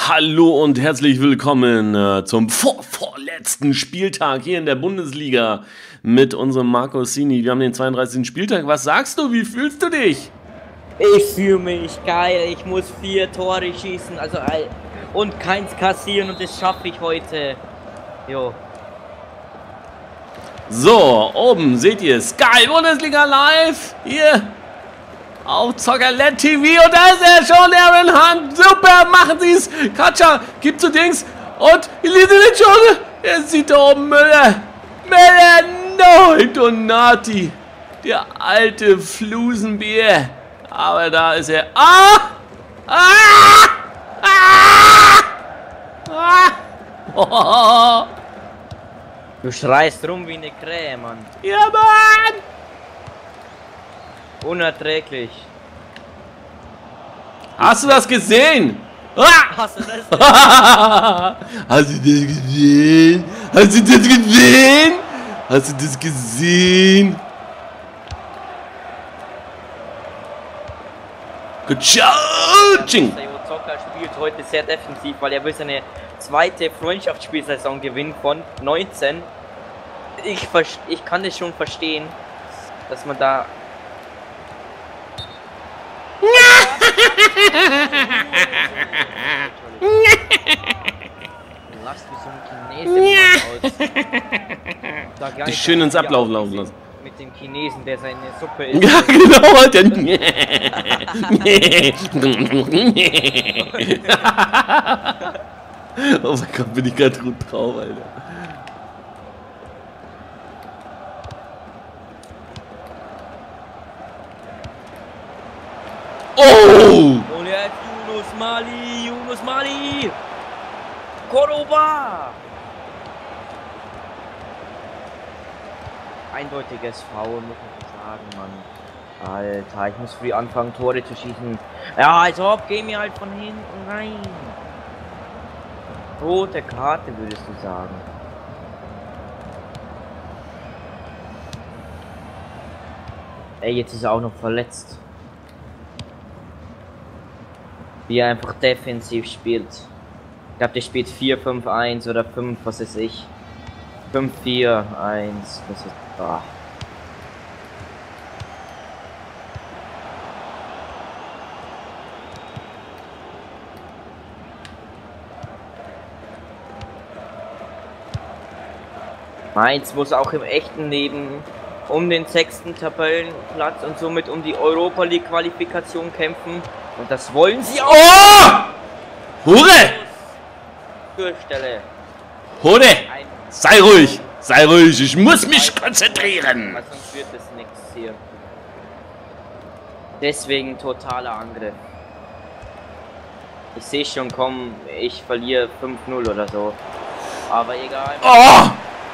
Hallo und herzlich willkommen zum vorletzten Spieltag hier in der Bundesliga mit unserem Marco Orsini. Wir haben den 32. Spieltag. Was sagst du? Wie fühlst du dich? Ich fühle mich geil. Ich muss 4 Tore schießen, und keins kassieren, und das schaffe ich heute. Jo. So, oben seht ihr Sky Bundesliga live. Hier auf Zockerlet TV, und da ist er schon, Aaron Hunt. Super, machen sie es. Katja gibt zu Dings und Elisabeth schon. Er sieht da oben Müller. Nein, Donati. Der alte Flusenbär. Aber da ist er. Oh. Du schreist rum wie eine Krähe, Mann. Ja, Mann. Unerträglich. Hast du das gesehen? Hast du das? Hast du das gesehen? Hast du das gesehen? Hast du das gesehen? Coaching! Der Zocker spielt heute sehr defensiv, weil er will seine zweite Freundschaftsspielsaison gewinnen von 19. Ich kann es schon verstehen, dass man da... Lass wie so ein Chinesen aus. Dich schön ins Ablauf laufen lassen. Mit dem Chinesen, der seine Suppe isst. Ja, genau, Alter. Oh mein Gott, bin ich gerade gut drauf, Alter. Oh! Und jetzt Yunus Mali! Cordoba! Eindeutiges Foul, muss ich sagen, Mann. Alter, ich muss früh anfangen, Tore zu schießen. Ja, als ob, geh mir halt von hinten rein. Rote Karte, würdest du sagen. Ey, jetzt ist er auch noch verletzt. Wie er einfach defensiv spielt. Ich glaube, der spielt 4-5-1 oder 5, was weiß ich. 5-4-1, das ist... Ah. Mainz muss auch im echten Leben um den 6. Tabellenplatz und somit um die Europa League Qualifikation kämpfen. Und das wollen sie auch. Oh! Hure! Türstelle. Hure! Sei ruhig! Sei ruhig, ich muss mich konzentrieren! Weil sonst wird es nichts hier. Deswegen totaler Angriff. Ich sehe schon, komm, ich verliere 5-0 oder so. Aber egal. Oh!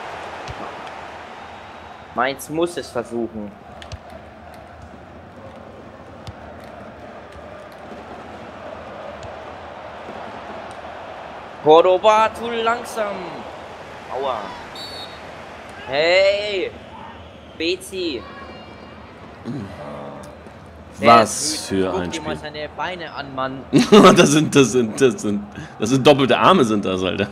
Mainz muss es versuchen. Cordoba, zu langsam. Aua. Hey, Bezi. Was für ein Guck dir mal Spiel. seine Beine an, Mann. das sind doppelte Arme sind das, Alter.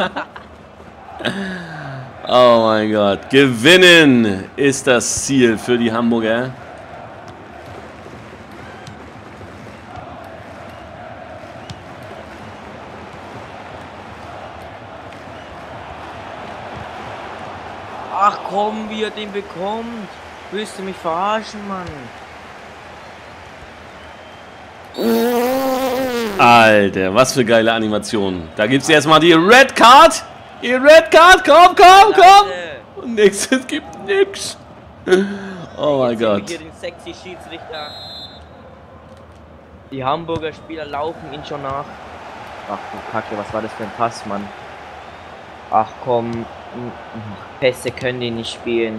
Oh mein Gott. Gewinnen ist das Ziel für die Hamburger. Ach komm, wie er den bekommt. Willst du mich verarschen, Mann? Alter, was für geile Animationen. Da gibt's erstmal die Red Card. Die Red Card, komm. Und nix, es gibt nix. Oh mein Gott. Hier den sexy Schiedsrichter. Die Hamburger Spieler laufen ihn schon nach. Ach du Kacke, was war das für ein Pass, Mann? Ach komm. Pässe können die nicht spielen.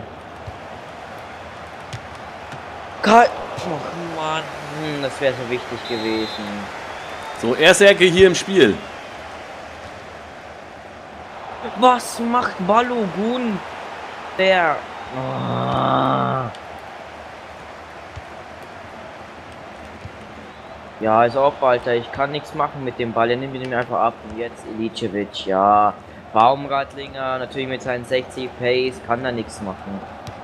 Ach Mann, das wäre so wichtig gewesen. So, erste Ecke hier im Spiel. Was macht Balogun? Der... Oh. Ja, ist auch, Alter. Ich kann nichts machen mit dem Ball. Er nimmt ihn mir einfach ab. Und jetzt Ilicevic, ja. Baumgartlinger, natürlich mit seinen 60 Pace, kann da nichts machen.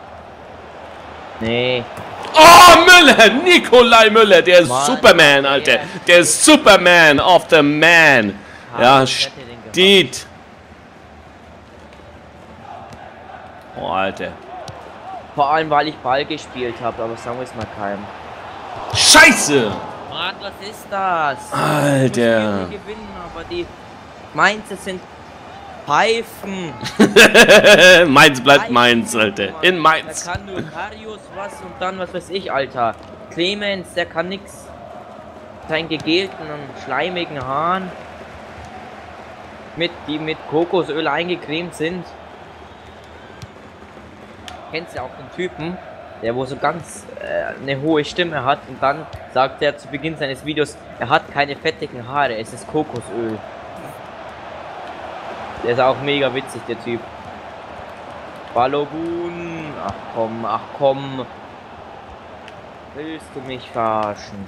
Nee. Oh, Müller! Nikolai Müller, der ist Mann, Superman, Alter. Der ist Superman of the Man. Ja, steht. Oh, Alter. Vor allem, weil ich Ball gespielt habe, aber sagen wir es mal keinem. Scheiße! Mann, was ist das? Alter. Ich gewinnen, aber die Mainzer sind Pfeifen. Mainz bleibt Mainz, Alter. In Mainz. Da kann nur Karius was und dann was weiß ich, Alter. Clemens, der kann nix. Seinen gegelten und schleimigen Haaren. Die mit Kokosöl eingecremt sind. Kennst du auch den Typen, der wo so ganz eine hohe Stimme hat und dann sagt er zu Beginn seines Videos, er hat keine fettigen Haare, es ist Kokosöl. Der ist auch mega witzig, der Typ. Balogun, ach komm. Willst du mich verarschen?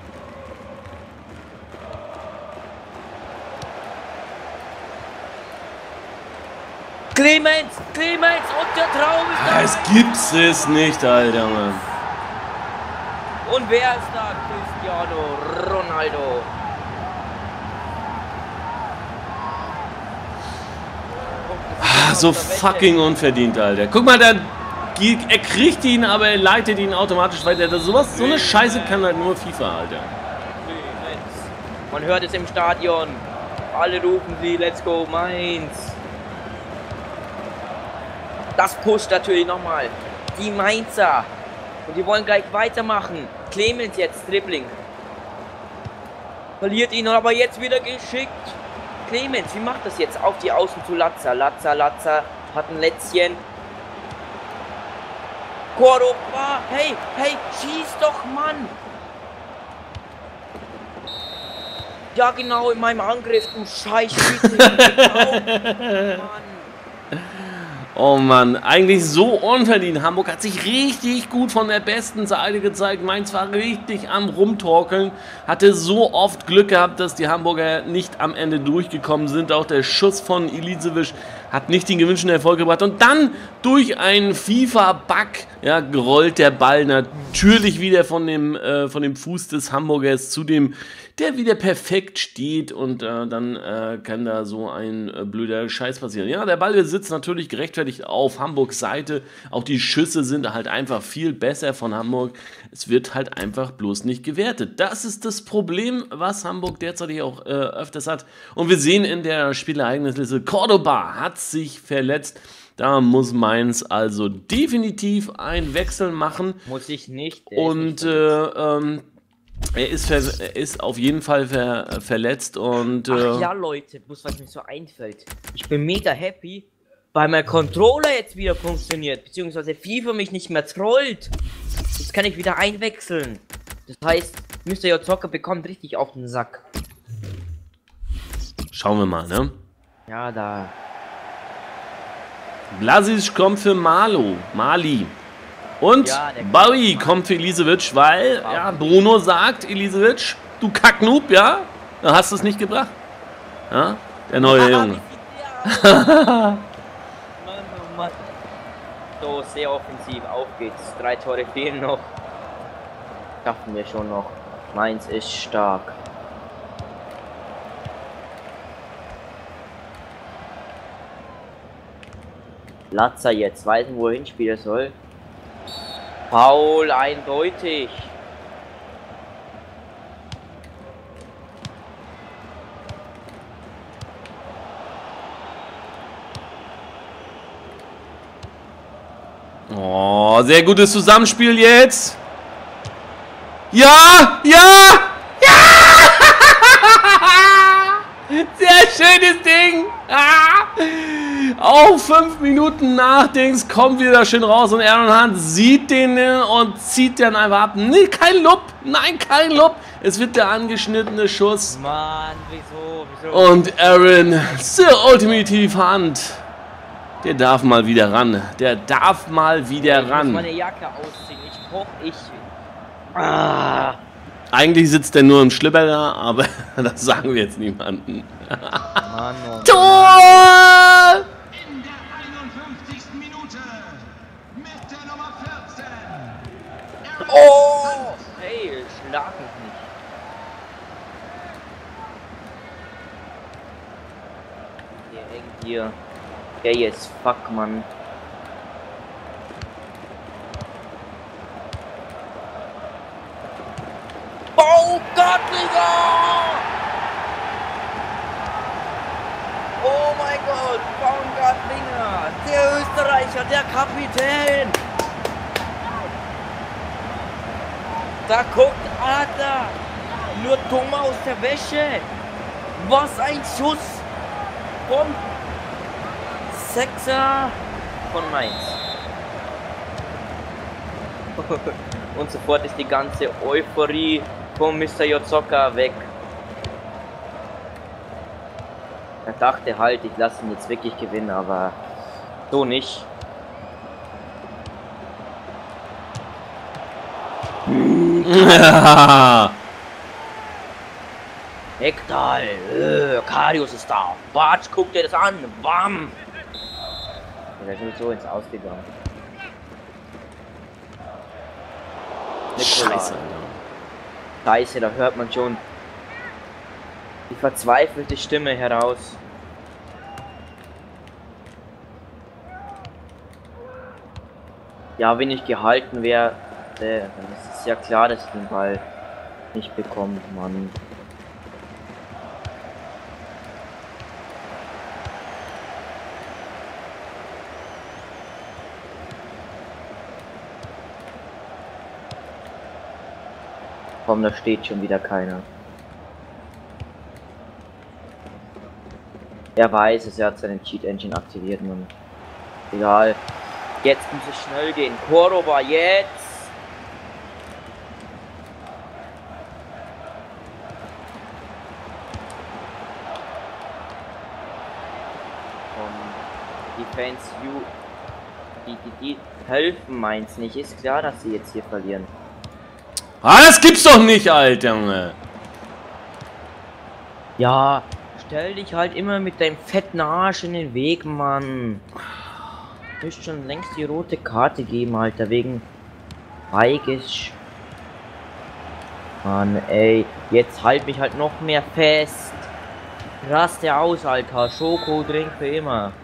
Clemens und der Traum ist da. Es gibt's es nicht, Alter, Mann. Und wer ist da? Cristiano Ronaldo. So fucking unverdient, Alter. Guck mal, er kriegt ihn, aber er leitet ihn automatisch weiter. So eine Scheiße kann halt nur FIFA, Alter. Man hört es im Stadion. Alle rufen sie, let's go Mainz. Das pusht natürlich nochmal. Die Mainzer. Und die wollen gleich weitermachen. Clemens jetzt, Dribbling. Verliert ihn aber jetzt wieder geschickt. Clemens, wie macht das jetzt? Auf die Außen zu Latza. Latza hat ein Lätzchen. Cordoba, hey, schieß doch, Mann. Ja, genau, in meinem Angriff, du Scheiß. Mann. Oh Mann, eigentlich so unverdient. Hamburg hat sich richtig gut von der besten Seite gezeigt. Mainz war richtig am Rumtorkeln. Hatte so oft Glück gehabt, dass die Hamburger nicht am Ende durchgekommen sind. Auch der Schuss von Ilicevic hat nicht den gewünschten Erfolg gebracht. Und dann durch einen FIFA-Bug, ja, gerollt der Ball natürlich wieder von dem Fuß des Hamburgers zu dem, der wieder perfekt steht, und dann kann da so ein blöder Scheiß passieren. Ja, der Ball sitzt natürlich gerechtfertigt auf Hamburgs Seite. Auch die Schüsse sind halt einfach viel besser von Hamburg. Es wird halt einfach bloß nicht gewertet. Das ist das Problem, was Hamburg derzeit auch öfters hat. Und wir sehen in der Spielereignisliste, Cordoba hat sich verletzt. Da muss Mainz also definitiv einen Wechsel machen. Muss ich nicht. Und er ist auf jeden Fall verletzt und... Ach ja, Leute, bloß was mir so einfällt. Ich bin mega happy, weil mein Controller jetzt wieder funktioniert, beziehungsweise FIFA mich nicht mehr trollt. Jetzt kann ich wieder einwechseln. Das heißt, Mr. Zocker bekommt richtig auf den Sack. Schauen wir mal, ne? Ja, da... Blasic kommt für Mali. Und ja, Bowie kommt für Ilicevic, weil ja, Bruno sagt, Ilicevic, du Kacknoob, ja? Da hast du es nicht gebracht. Ja? Der neue Junge. Mann, oh Mann. So, sehr offensiv, auf geht's. 3 Tore fehlen noch. Schaffen wir schon noch. Mainz ist stark. Latza jetzt, weiß nicht, wohin spielen soll. Foul, eindeutig. Oh, sehr gutes Zusammenspiel jetzt. Ja! Sehr schönes Ding. Auch 5 Minuten nach Dings kommt wieder schön raus und Aaron Hunt sieht den und zieht dann einfach ab. Nee, kein Lob. Nein, kein Lob. Es wird der angeschnittene Schuss. Mann, wieso? Und Aaron, the ultimative Hunt. Der darf mal wieder ran. Ich muss meine Jacke ausziehen. Eigentlich sitzt der nur im Schlipper da, aber das sagen wir jetzt niemandem. Mann, oh Tor! In der 51. Minute mit der Nummer 14. Oh! Hey, schlag mich nicht. Der hängt hier. Hey, jetzt fuck, Mann. Baumgartlinger! Oh mein Gott, Baumgartlinger! Der Österreicher, der Kapitän! Da guckt Adler! Nur dumm aus der Wäsche! Was ein Schuss! Vom Sechser von Mainz. Und sofort ist die ganze Euphorie von Mr. Jotzoka weg. Er dachte halt, ich lasse ihn jetzt wirklich gewinnen, aber so nicht. Hektal, Karius ist da. Bartsch, guck dir das an. Bam! Der ist sowieso ins Ausgegangen. Scheiße. Scheiße, da hört man schon die verzweifelte Stimme heraus. Ja, wenn ich gehalten wäre, dann ist es ja klar, dass ich den Ball nicht bekomme, Mann. Komm, da steht schon wieder keiner. Er weiß es, er hat seinen Cheat Engine aktiviert, Mann. Egal. Jetzt muss es schnell gehen. Cordoba, jetzt! Die Fans, die helfen Mainz nicht. Ist klar, dass sie jetzt hier verlieren. Ah, das gibt's doch nicht, Alter, Junge. Ja, stell dich halt immer mit deinem fetten Arsch in den Weg, Mann. Du müsst schon längst die rote Karte geben, Alter, wegen Weigisch. Mann, ey, jetzt halt mich halt noch mehr fest. Raste aus, Alter. Schokodrink für immer.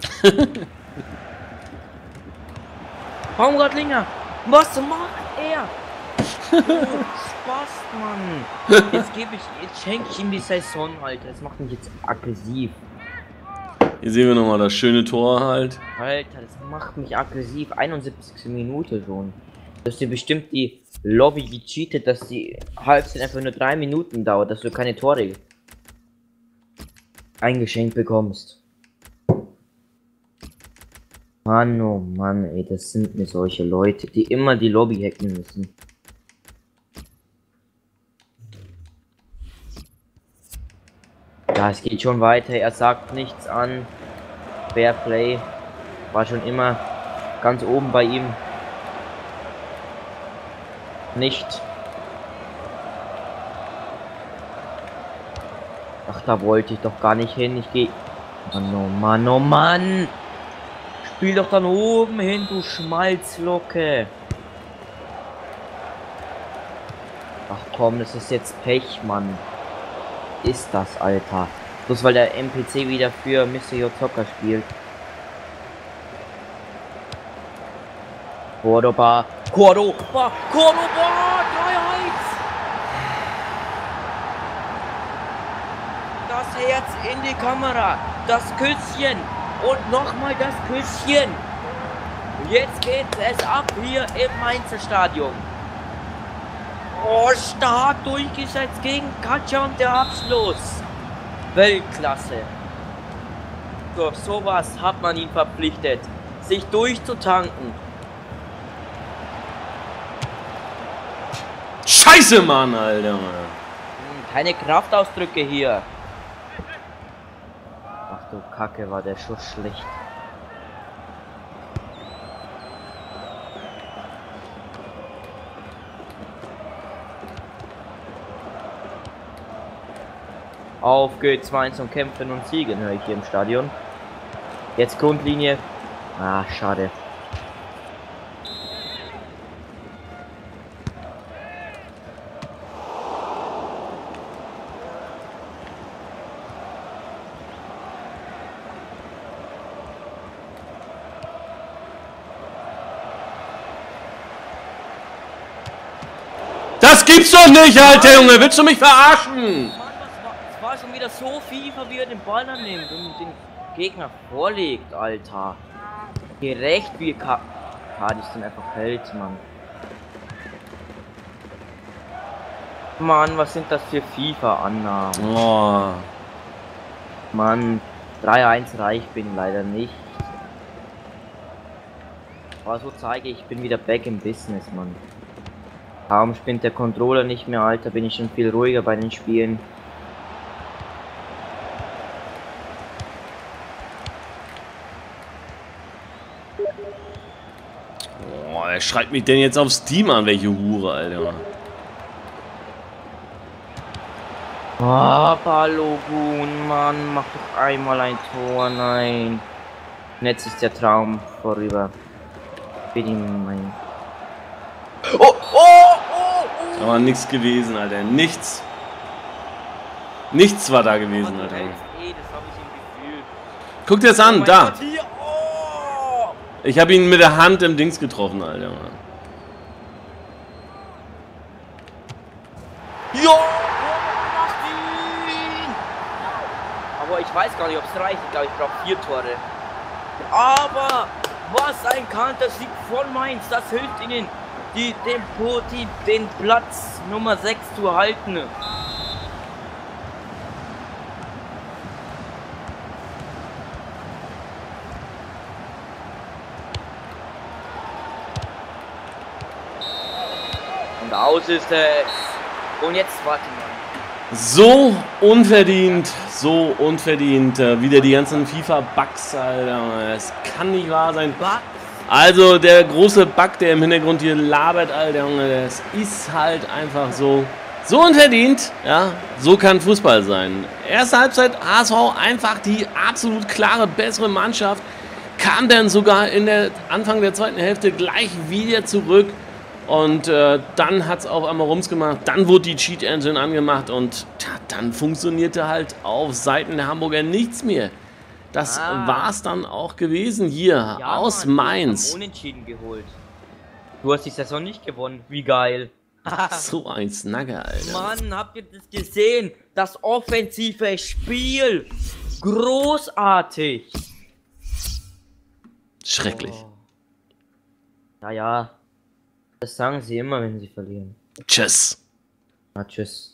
Baumgartlinger, was macht er? Oh, Spaß, Mann. Jetzt schenke ich ihm die Saison, Alter. Das macht mich jetzt aggressiv. Hier sehen wir nochmal das schöne Tor halt. Alter, das macht mich aggressiv. 71. Minute schon. Du hast dir bestimmt die Lobby gecheatet, dass die Halbzeit einfach nur 3 Minuten dauert, dass du keine Tore eingeschenkt bekommst. Mann, oh Mann, ey, das sind mir solche Leute, die immer die Lobby hacken müssen. Ja, es geht schon weiter, er sagt nichts an. Fair Play war schon immer ganz oben bei ihm. Nicht. Ach, da wollte ich doch gar nicht hin, ich gehe... Mann, oh Mann, oh Mann! Spiel doch dann oben hin, du Schmalzlocke! Ach komm, das ist jetzt Pech, Mann. Ist das, Alter. Bloß weil der NPC wieder für Mr. Jotzoka spielt. Cordoba! 3-1! Das Herz in die Kamera! Das Küsschen! Und nochmal das Küsschen! Jetzt geht es ab hier im Mainzer Stadion. Oh, stark durchgesetzt gegen Katja und der Abschluss. Weltklasse. Durch sowas hat man ihn verpflichtet, sich durchzutanken. Scheiße, Mann, Alter. Keine Kraftausdrücke hier. Ach du Kacke, war der Schuss schlecht. Auf geht's, Mainz zum Kämpfen und Siegen, höre ich hier im Stadion. Jetzt Grundlinie. Ah, schade. Das gibt's doch nicht, Alter Junge! Willst du mich verarschen? Mann, es war schon wieder so FIFA, wie er den Ball annimmt und den Gegner vorlegt, Alter. Gerecht wie Kadis dann einfach hält, Mann. Mann, was sind das für FIFA-Annahmen? Oh. Mann, 3-1 reicht bin leider nicht. Aber so zeige ich, bin wieder back im Business, Mann. Kaum spinnt der Controller nicht mehr, Alter, bin ich schon viel ruhiger bei den Spielen. Oh, wer schreibt mich denn jetzt auf Steam an, welche Hure, Alter? Oh, Balogun, Mann, mach doch einmal ein Tor, nein. Jetzt ist der Traum vorüber. Bin ihm mein... Aber nichts gewesen, Alter. Nichts. Nichts war da gewesen, Alter. Das habe ich im Gefühl. Guck dir das an, mein da. Gott, hier. Oh. Ich habe ihn mit der Hand im Dings getroffen, Alter. Jo, macht ihn! Aber ich weiß gar nicht, ob es reicht. Ich glaube, ich brauche 4 Tore. Aber was ein Kantersieg von Mainz. Das hilft ihnen, den Platz Nummer 6 zu halten. Und aus ist es. Und jetzt warte mal. So unverdient. Wieder die ganzen FIFA-Bugs, Alter. Das kann nicht wahr sein. Also der große Bug, der im Hintergrund hier labert, Alter, Junge, das ist halt einfach so unverdient, ja, so kann Fußball sein. Erste Halbzeit, HSV einfach die absolut klare, bessere Mannschaft, kam dann sogar in der Anfang der zweiten Hälfte gleich wieder zurück und dann hat es auf einmal Rums gemacht, dann wurde die Cheat Engine angemacht und tja, dann funktionierte halt auf Seiten der Hamburger nichts mehr. Das war's dann auch gewesen hier Ja, aus Mann, Mainz. Unentschieden geholt. Du hast die Saison nicht gewonnen. Wie geil. So ein Snagger, Alter. Mann, habt ihr das gesehen? Das offensive Spiel. Großartig. Schrecklich. Oh. Ja, das sagen sie immer, wenn sie verlieren. Tschüss. Na, tschüss.